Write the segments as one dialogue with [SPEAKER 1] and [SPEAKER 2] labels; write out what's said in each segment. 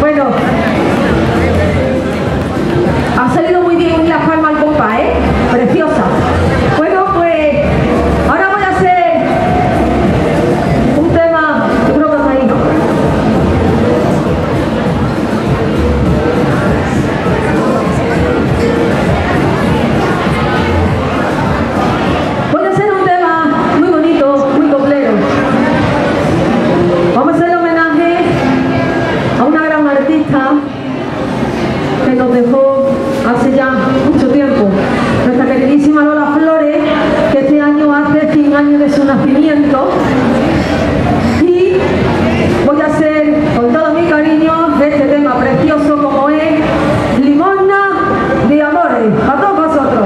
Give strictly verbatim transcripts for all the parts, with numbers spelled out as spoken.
[SPEAKER 1] Bueno, ha salido muy bien la palma al compa, ¿eh? Preciosa. Bueno, pues ahora voy a hacer un tema, yo creo que está ahí. Voy a hacer un tema muy bonito, muy completo. Vamos a hacer homenaje a una gran artista que nos dejó hace ya mucho tiempo, nuestra queridísima Lola Flores, que este año hace cien años de su nacimiento, y voy a hacer con todo mi cariño este tema precioso como es Limosna de Amores, a todos vosotros.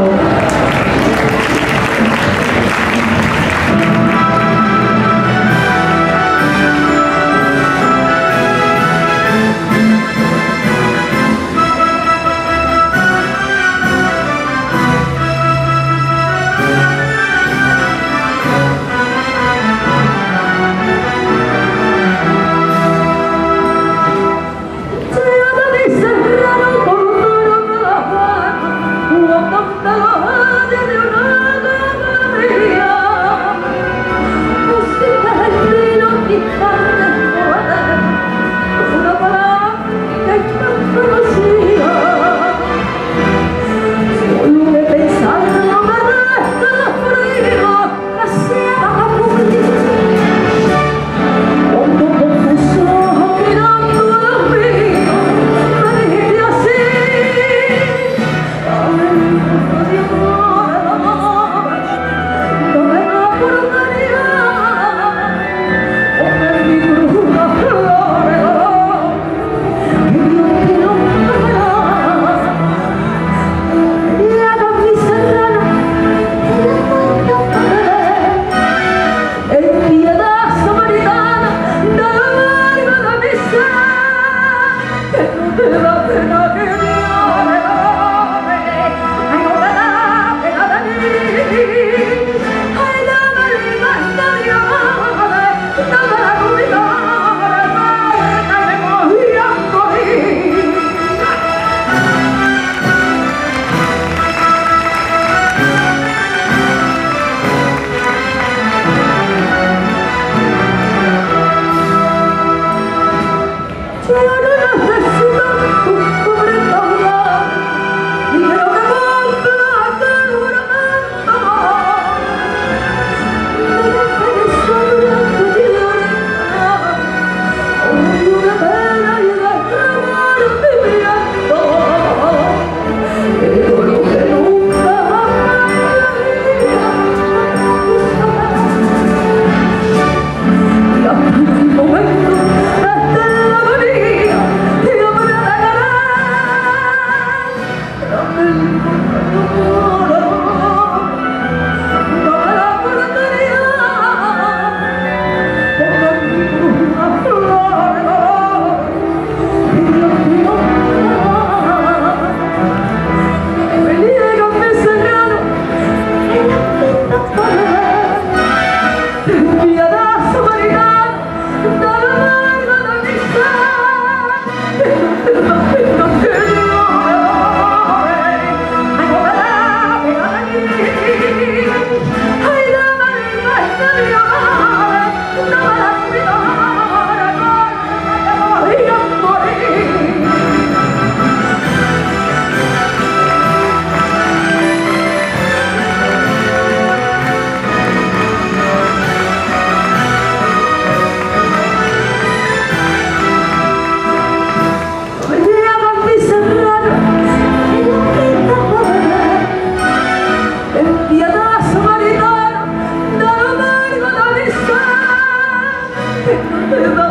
[SPEAKER 2] Te